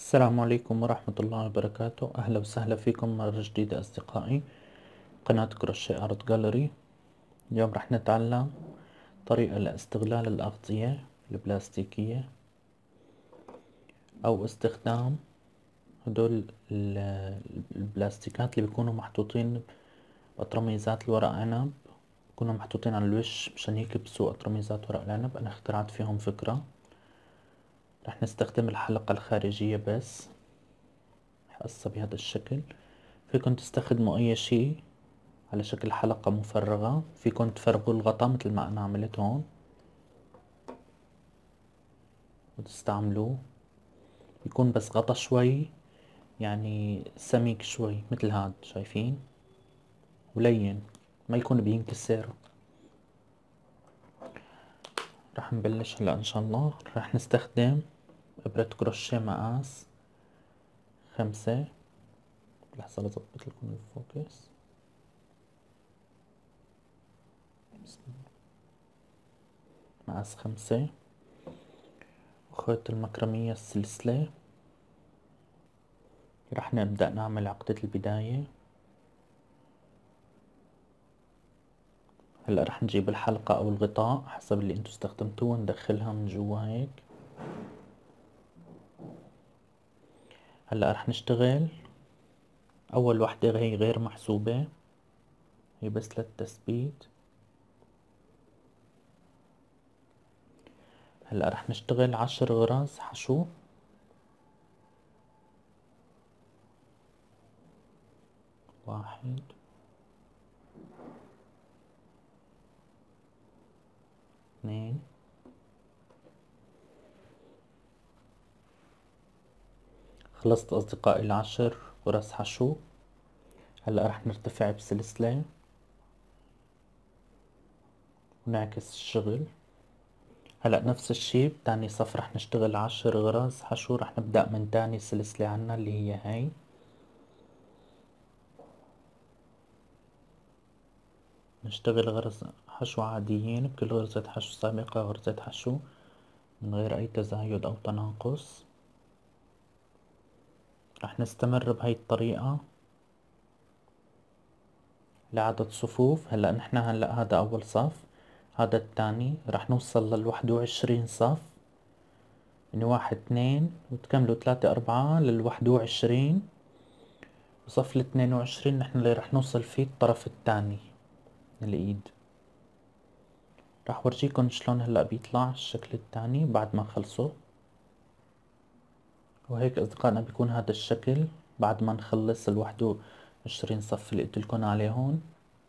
السلام عليكم ورحمة الله وبركاته. أهلا وسهلا فيكم مرة جديدة أصدقائي قناة كروشيه آرت جاليري. اليوم رح نتعلم طريقة لاستغلال الأغطية البلاستيكية أو استخدام هدول البلاستيكات اللي بيكونوا محطوطين بأطرميزات الورق عنب، بيكونوا محطوطين على الوش، مشان هيك بسوق أطرميزات ورق العنب. أنا اخترعت فيهم فكرة. رح نستخدم الحلقة الخارجية بس، قصة بهذا الشكل. فيكن تستخدموا أي شي على شكل حلقة مفرغة، فيكن تفرغوا الغطا مثل ما أنا عملت هون وتستعملوه. يكون بس غطا شوي، يعني سميك شوي مثل هاد، شايفين؟ ولين، ما يكون بينكسر. رح نبلش هلا إن شاء الله. رح نستخدم إبرة كروشيه مقاس 5. لحظة لظبط لكم الفوكس. مقاس 5، وخيط المكرمية السلسلة. رح نبدأ نعمل عقدة البداية. هلا رح نجيب الحلقة او الغطاء حسب اللي انتو استخدمتوه وندخلها من جوا هيك. هلا رح نشتغل اول وحدة، هي غير محسوبة، هي بس للتثبيت. هلا رح نشتغل 10 غرز حشو. 1 2 خلصت أصدقائي 10 غرز حشو. هلا رح نرتفع بسلسلة ونعكس الشغل. هلا نفس الشي بتاني صف رح نشتغل 10 غرز حشو. رح نبدأ من تاني سلسلة عنا اللي هي هاي. نشتغل غرز حشو عاديين، بكل غرزة حشو سابقة غرزة حشو من غير أي تزايد أو تناقص. رح نستمر بهاي الطريقة لعدد صفوف. هلا نحن هذا أول صف، هذا الثاني. رح نوصل لل21 صف، يعني 1 2 وتكملوا 3 4 لل21. وصف ال22 نحن اللي رح نوصل فيه الطرف الثاني من الإيد. رح ورجيكم شلون هلا بيطلع الشكل الثاني بعد ما خلصوا. وهيك أصدقائنا بيكون هذا الشكل بعد ما نخلص ال21 صف اللي قلتلكن عليه هون.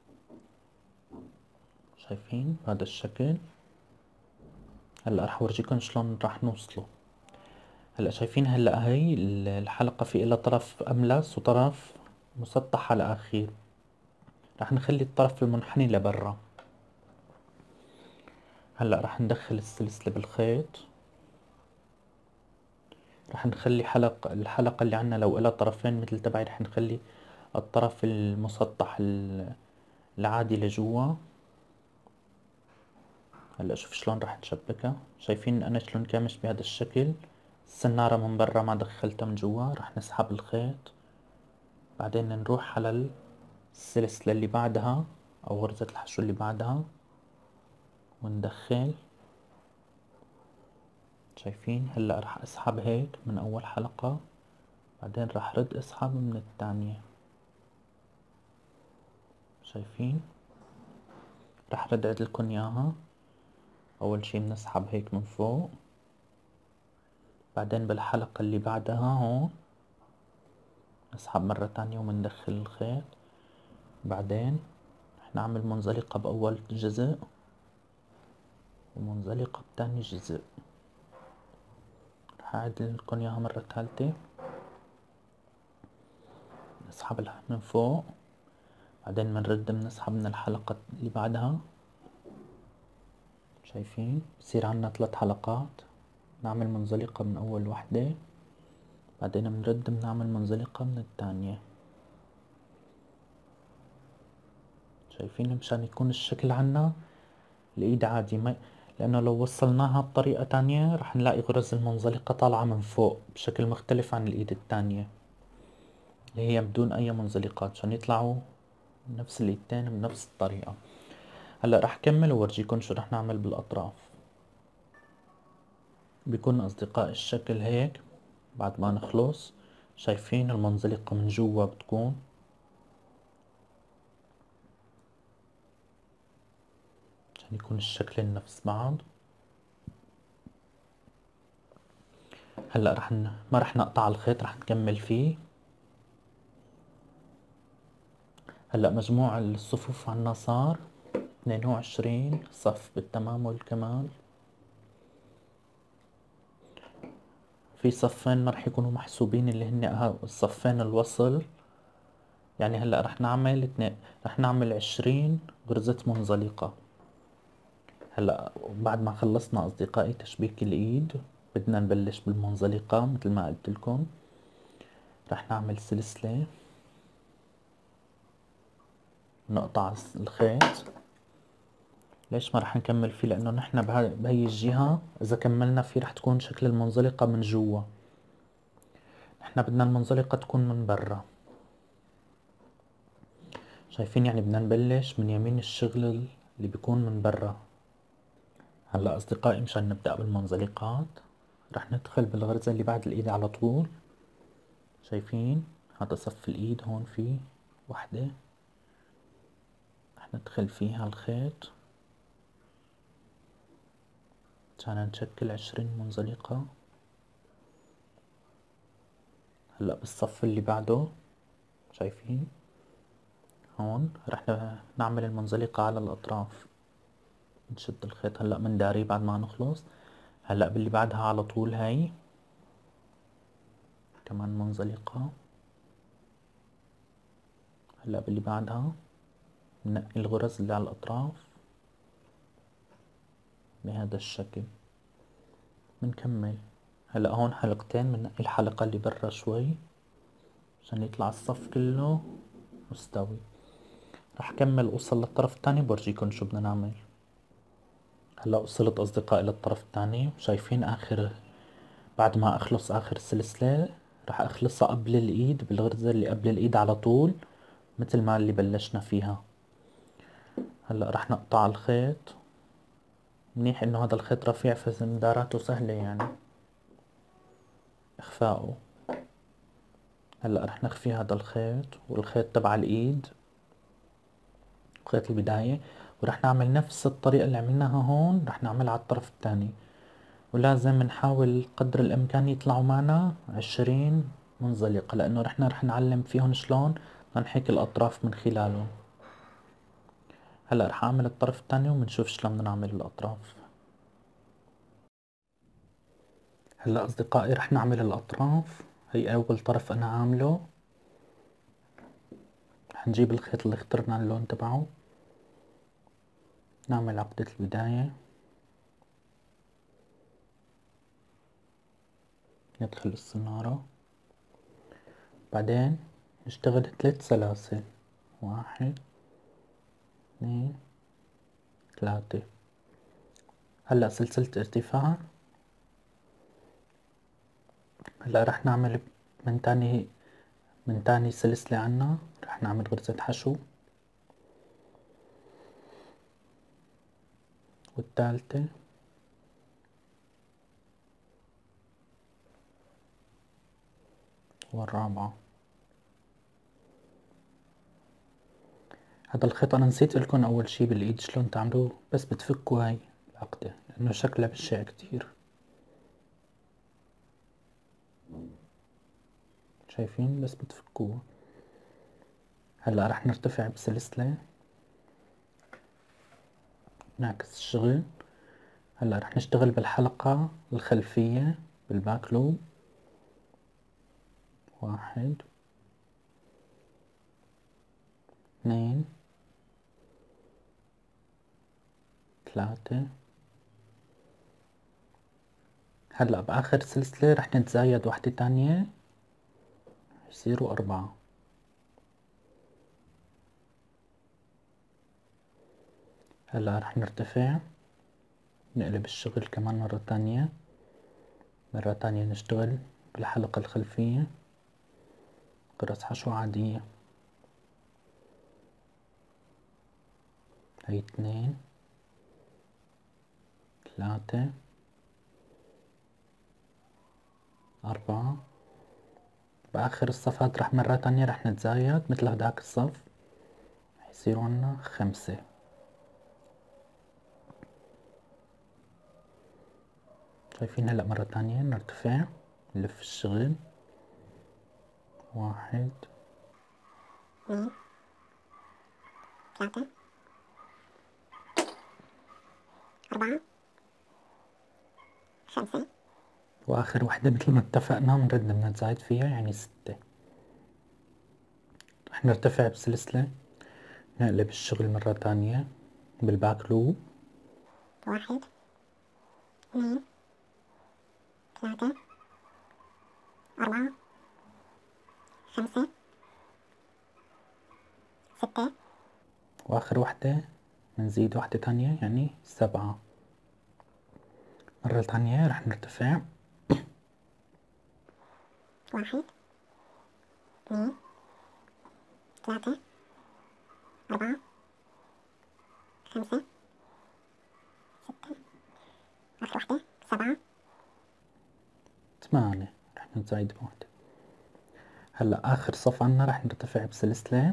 شايفين بهذا الشكل. هلا رح ورجيكم شلون رح نوصله. هلا شايفين، هلا هي الحلقة في إلها طرف أملس وطرف مسطح على الأخير. رح نخلي الطرف المنحني لبرا. هلا رح ندخل السلسلة بالخيط. رح نخلي الحلقة اللي عنا لو إلها طرفين مثل تبعي، رح نخلي الطرف المسطح العادي لجوا. هلا شوف شلون راح نشبكها. شايفين انا شلون كامش بهذا الشكل. السنارة من برا ما دخلتها من جوا. راح نسحب الخيط، بعدين نروح على السلسلة اللي بعدها او غرزة الحشو اللي بعدها وندخل. شايفين هلا راح اسحب هيك من اول حلقة، بعدين راح رد اسحب من الثانية. شايفين، راح رد عدلكن اياها. اول شي بنسحب هيك من فوق، بعدين بالحلقة اللي بعدها هون نسحب مرة تانية ومندخل الخيط. بعدين رح نعمل منزلقة بأول جزء ومنزلقة بتاني جزء. رح أعيدلكن إياها مرة ثالثة. نسحب من فوق، بعدين بنرد بنسحب من الحلقة اللي بعدها. شايفين بصير عنا 3 حلقات. نعمل منزلقة من أول وحدة، بعدين بنرد بنعمل منزلقة من الثانية. شايفين مشان يكون الشكل عنا الإيد عادي، ما لأنه لو وصلناها بطريقة تانية رح نلاقي غرز المنزلقة طالعة من فوق بشكل مختلف عن الإيد التانية اللي هي بدون أي منزلقات، عشان يطلعوا نفس الإيدتين بنفس الطريقة. هلا رح كمل وورجيكم شو رح نعمل بالأطراف. بيكون أصدقائي الشكل هيك بعد ما نخلص. شايفين المنزلقة من جوا بتكون عشان يكون الشكلين نفس بعض. هلا ما رح نقطع الخيط، رح نكمل فيه. هلا مجموع الصفوف عنا صار 22 صف بالتمام والكمال. في صفين ما رح يكونوا محسوبين اللي هن الصفين الوصل. يعني هلا رح نعمل 20 غرزة منزلقة. هلا بعد ما خلصنا أصدقائي تشبيك الإيد بدنا نبلش بالمنزلقة مثل ما قلت لكم. رح نعمل سلسلة، نقطع الخيط. ليش ما رح نكمل فيه؟ لأنه نحن بهي الجهة إذا كملنا فيه رح تكون شكل المنزلقة من جوا. نحن بدنا المنزلقة تكون من برا. شايفين؟ يعني بدنا نبلش من يمين الشغل اللي بيكون من برا. هلا أصدقائي مشان نبدأ بالمنزلقات رح ندخل بالغرزة اللي بعد الإيد على طول. شايفين؟ هذا صف الإيد هون فيه وحدة، رح ندخل فيها الخيط عشان نشكل 20 منزلقة. هلا بالصف اللي بعده شايفين هون رح نعمل المنزلقة على الأطراف. نشد الخيط هلا من داري بعد ما نخلص. هلا باللي بعدها على طول هاي كمان منزلقة. هلا باللي بعدها ننقي الغرز اللي على الأطراف بهذا الشكل. بنكمل. هلا هون حلقتين، بننقي الحلقة اللي برا شوي عشان يطلع الصف كله مستوي. رح كمل اوصل للطرف التاني بورجيكم شو بدنا نعمل. هلا وصلت أصدقائي للطرف التاني. شايفين بعد ما أخلص آخر سلسلة رح أخلصها قبل الإيد بالغرزة اللي قبل الإيد على طول مثل ما اللي بلشنا فيها. هلا رح نقطع الخيط. منيح إنه هذا الخيط رفيع فزنداراته سهلة يعني إخفاؤه. هلا رح نخفي هذا الخيط والخيط تبع الإيد، خيط البداية، ورح نعمل نفس الطريقة اللي عملناها هون رح نعملها على الطرف التاني. ولازم نحاول قدر الإمكان يطلعوا معنا 20 منزلقة، لأنه رح نعلم فيهم شلون ننحك الأطراف من خلالهم. هلا رح أعمل الطرف التاني وبنشوف شلون بدنا نعمل الأطراف. هلا أصدقائي رح نعمل الأطراف. هي أول طرف أنا عامله. رح نجيب الخيط اللي اخترنا اللون تبعه، نعمل عقدة البداية، ندخل السنارة، بعدين نشتغل 3 سلاسل. 1 2 3. هلا سلسلة ارتفاع. هلا رح نعمل من تاني من تاني سلسلة عنا رح نعمل غرزة حشو، والثالثة والرابعة. هذا الخيط انا نسيت لكم اول شي بالايد شلون تعملوه، بس بتفكوا هاي العقدة لانه شكلها بشع كتير. شايفين؟ بس بتفكوها. هلا رح نرتفع بسلسلة، نعكس الشغل. هلا رح نشتغل بالحلقة الخلفية بالباك لوب. 1 2 3. هلا بآخر سلسلة رح نتزايد وحدة تانية يصيروا 4. هلا رح نرتفع نقلب الشغل كمان مرة تانية نشتغل بالحلقة الخلفية غرز حشو عادية. هاي 2 3 4. بآخر الصفات رح مرة تانية رح نتزايد مثل هداك الصف، رح يصيروا عنا 5. شايفين؟ هلأ مرة تانية نرتفع نلف الشغل. 1 2 3 4 5. وآخر وحدة مثل ما اتفقنا بنرد نتزايد فيها يعني 6. رح نرتفع بسلسلة، نقلب الشغل مرة تانية بالباك لوب. 1 2 3 4 5 6. وآخر وحدة بنزيد وحدة تانية يعني 7. مرة تانية رح نرتفع. 1 2 3 4 5 6. آخر وحدة 7. 8 رح نزايد بوحدة. هلأ آخر صف عنا رح نرتفع بسلسلة.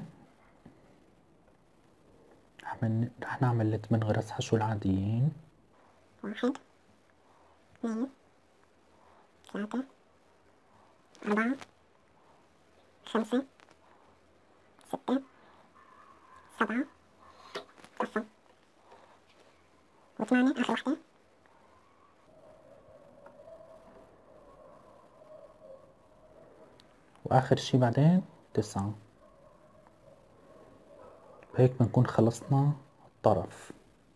رح نعمل 8 غرز حشو العاديين. 1 2 3 4 5 6 7. عفوا و8 آخر وحدة. وآخر شي بعدين 9. وهيك بنكون خلصنا الطرف.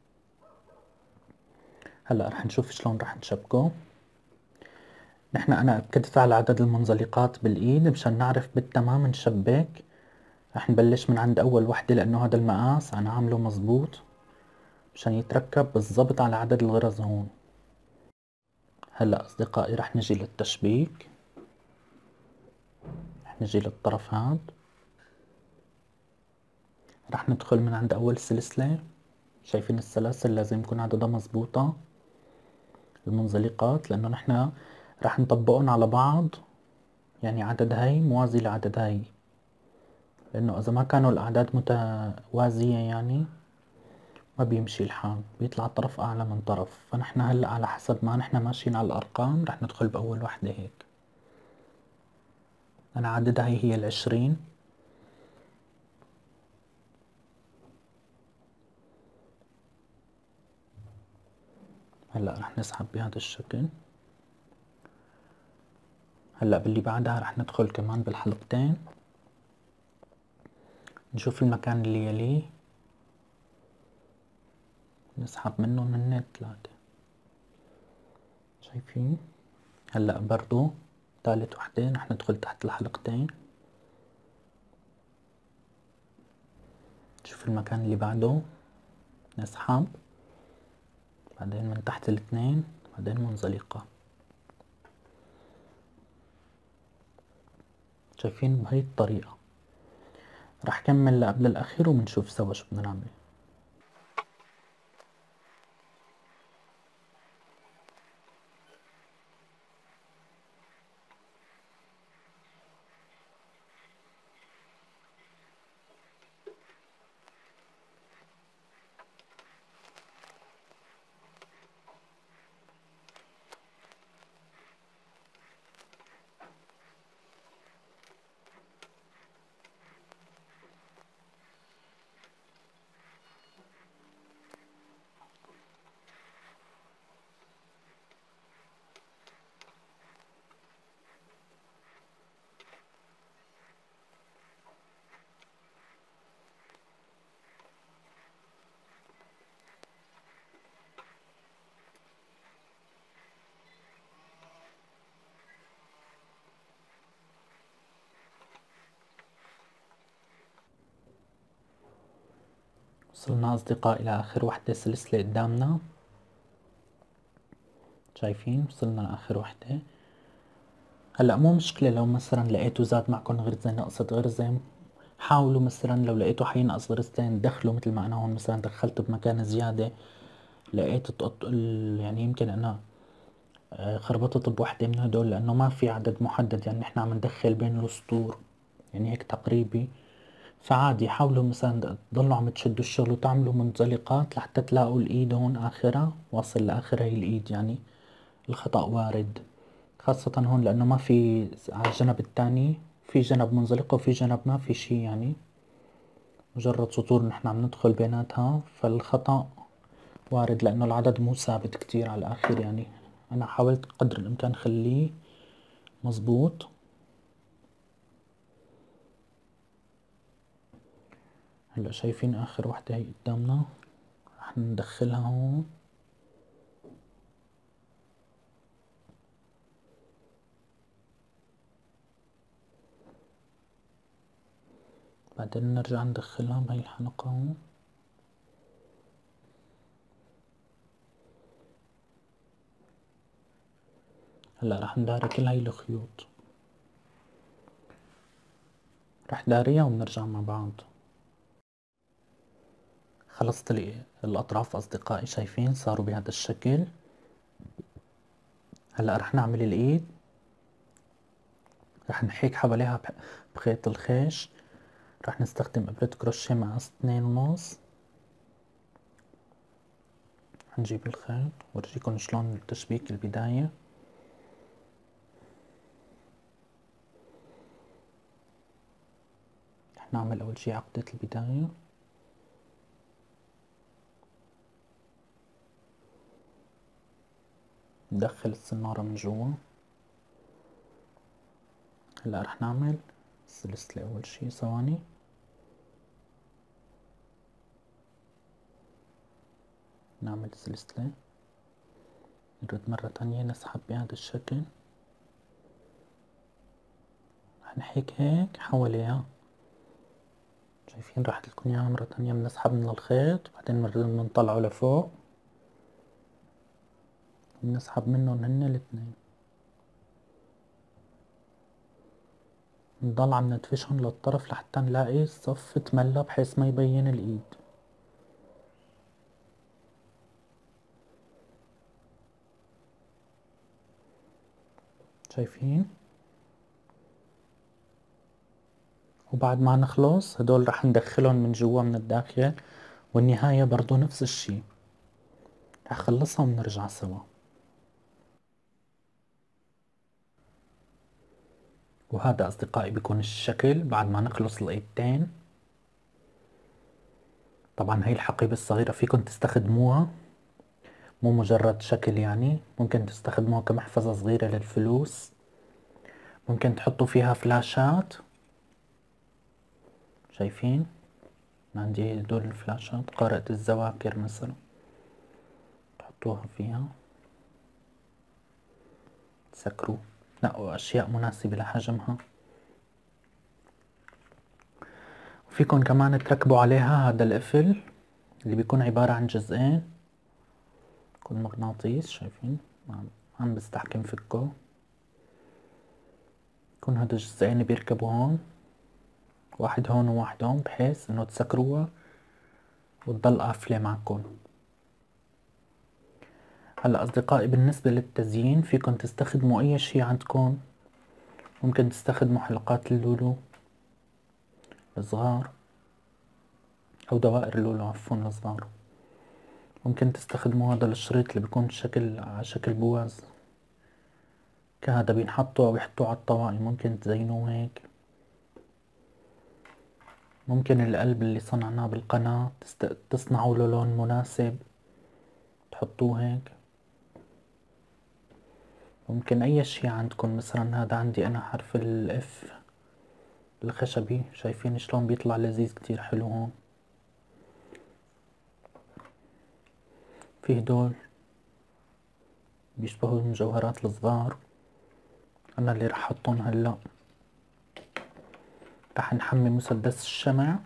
هلأ رح نشوف شلون رح نشبكه. أنا أكدت على عدد المنزلقات بالإيد مشان نعرف بالتمام نشبك. رح نبلش من عند أول وحدة لأنه هذا المقاس أنا عامله مزبوط مشان يتركب بالضبط على عدد الغرز هون. هلأ أصدقائي رح نجي للتشبيك. رح نجي للطرف هاد، رح ندخل من عند أول سلسلة. شايفين السلاسل لازم يكون عددها مزبوطة المنزلقات لأنه نحنا رح نطبقهم على بعض، يعني عدد هاي موازي لعدد هاي، لأنه إذا ما كانوا الأعداد متوازية يعني ما بيمشي الحال، بيطلع طرف أعلى من طرف. فنحن هلأ على حسب ما نحن ماشيين على الأرقام رح ندخل بأول وحدة هيك. أنا عددها هي 20. هلأ رح نسحب بهذا الشكل. هلأ باللي بعدها رح ندخل كمان بالحلقتين، نشوف المكان اللي يليه نسحب منه من 3. شايفين؟ هلأ برضو ثالث وحدة رح ندخل تحت الحلقتين، نشوف المكان اللي بعده نسحب، بعدين من تحت 2 بعدين منزلقة. شايفين؟ بهي الطريقة رح كمل لقبل الأخير وبنشوف سوا شو بدنا نعمل. وصلنا أصدقاء إلى آخر وحدة سلسلة قدامنا. شايفين وصلنا لاخر وحدة. هلا مو مشكلة لو مثلا لقيتوا زاد معكم غرزة نقصت غرزة، حاولوا مثلا لو لقيتوا حينقص غرزتين دخلوا، مثل ما انا هون مثلا دخلت بمكان زيادة، لقيت يعني يمكن انا خربطت بوحدة من هدول، لانه ما في عدد محدد، يعني نحن عم ندخل بين السطور يعني هيك تقريبي. فعادي حاولوا مثلا تضلوا عم تشدوا الشغل وتعملوا منزلقات لحتى تلاقوا الايد هون اخرها واصل لاخر هاي الايد. يعني الخطأ وارد، خاصة هون لانه ما في على الجنب التاني في جنب منزلقة وفي جنب ما في شي، يعني مجرد سطور نحن عم ندخل بيناتها، فالخطأ وارد لانه العدد مو ثابت كتير على الاخر. يعني انا حاولت قدر الامكان خليه مزبوط. هلا شايفين اخر وحدة هي قدامنا، رح ندخلها هون. بعدين نرجع ندخلها بهي الحلقة هون. هلا رح نداري كل هاي الخيوط، رح داريها وبنرجع مع بعض. خلصت لي الأطراف أصدقائي، شايفين صاروا بهذا الشكل. هلأ رح نعمل الإيد، رح نحيك حواليها بخيط الخيش. رح نستخدم إبرة كروشيه مقاس 2.5. هنجيب الخيط ورجيكم شلون التشبيك البداية. رح نعمل أول شي عقدة البداية، ندخل السنارة من جوا. هلا رح نعمل سلسلة أول شي، ثواني. نعمل سلسلة، نرد مرة تانية نسحب بهذا الشكل، رح نحيك هيك حواليها. شايفين راح لكم اياها مرة تانية، بنسحب من الخيط بعدين بنطلعه لفوق، بنسحب منهم هن الاثنين، نضل عم ندفشهم للطرف لحتى نلاقي الصف تملى بحيث ما يبين الايد. شايفين؟ وبعد ما نخلص هدول رح ندخلهم من جوا من الداخل، والنهاية برضو نفس الشي، رح خلصها ونرجع سوا. وهذا أصدقائي بيكون الشكل بعد ما نخلص الإيدتين. طبعا هاي الحقيبة الصغيرة فيكن تستخدموها مو مجرد شكل، يعني ممكن تستخدموها كمحفظة صغيرة للفلوس، ممكن تحطوا فيها فلاشات. شايفين؟ عندي هدول الفلاشات قارئة الذواكر مثلا، تحطوها فيها تسكروا، لا أشياء مناسبة لحجمها. وفيكن كمان تركبوا عليها هذا القفل اللي بيكون عبارة عن جزئين، بيكون مغناطيس. شايفين؟ عم بستحكم فكه، يكون هذا الجزئين بيركبوا هون، واحد هون وواحد هون، بحيث انه تسكروها وتضل قافلة معكم. هلا أصدقائي بالنسبة للتزيين فيكن تستخدموا أي شي عندكم، ممكن تستخدموا حلقات اللولو الصغار أو دوائر اللولو عفوا الصغار، ممكن تستخدموا هذا الشريط اللي بيكون على شكل بواز كهذا، بينحطوا أو يحطوا على الطواقي، ممكن تزينوه هيك. ممكن القلب اللي صنعناه بالقناة تصنعوا له لون مناسب تحطوه هيك. ممكن أي شي عندكم، مثلا هذا عندي أنا حرف الإف الخشبي، شايفين شلون بيطلع لذيذ كتير حلو هون. في هدول بيشبهوا المجوهرات الصغار، أنا اللي رح أحطهم هلأ. رح نحمي مسدس الشمع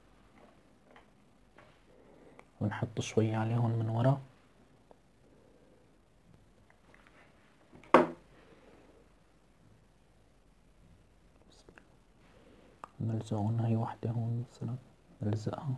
ونحط شوي عليهم من ورا. نلزقهم. هاي وحدة هون مثلا نلزقها.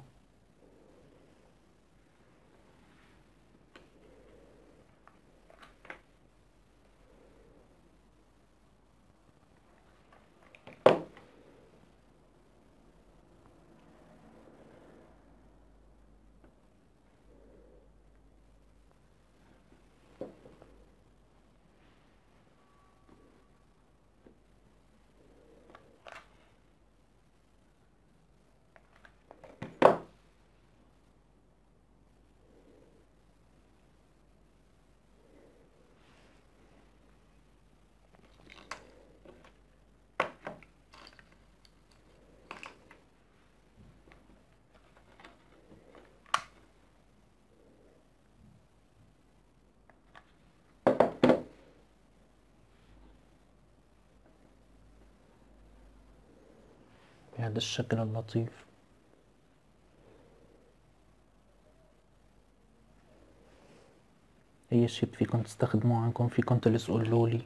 بهذا الشكل اللطيف. اي شي فيكن تستخدموه عندكم، فيكن تلصقوا اللولي،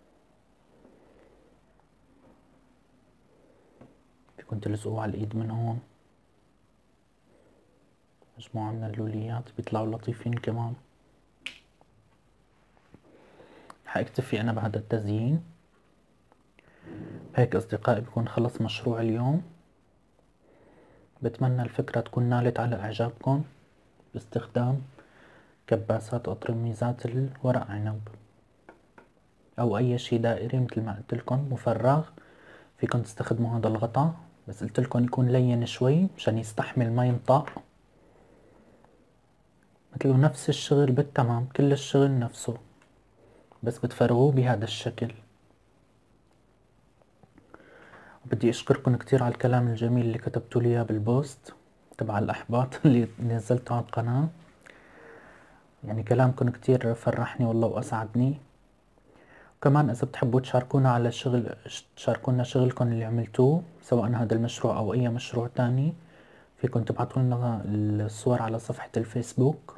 فيكن تلصقوه على الايد من هون. مجموعة من اللوليات بيطلعوا لطيفين كمان. حاكتفي انا بهذا التزيين. هيك اصدقائي بكون خلص مشروع اليوم. بتمنى الفكرة تكون نالت على اعجابكم باستخدام كباسات او ترميزات الورق عنب او اي شي دائري مثل ما قلتلكن مفرغ. فيكن تستخدموا هذا الغطاء، بس قلتلكن يكون لين شوي مشان يستحمل ما ينطق. مثله نفس الشغل بالتمام، كل الشغل نفسه، بس بتفرغوه بهذا الشكل. بدي اشكركم كتير على الكلام الجميل اللي كتبتوا لي اياه بالبوست تبع الاحباط اللي نزلته على القناة. يعني كلامكم كتير فرحني والله واسعدني. وكمان اذا بتحبوا تشاركونا على شغل، تشاركونا شغلكم اللي عملتوه سواء هذا المشروع او اي مشروع تاني، فيكم تبعتوا لنا الصور على صفحة الفيسبوك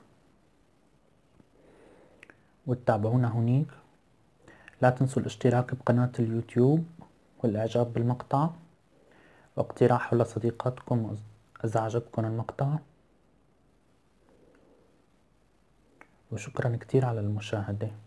وتتابعونا هونيك. لا تنسوا الاشتراك بقناة اليوتيوب والاعجاب بالمقطع واقتراحه لصديقاتكم اذا عجبكم المقطع. وشكرا كتير على المشاهدة.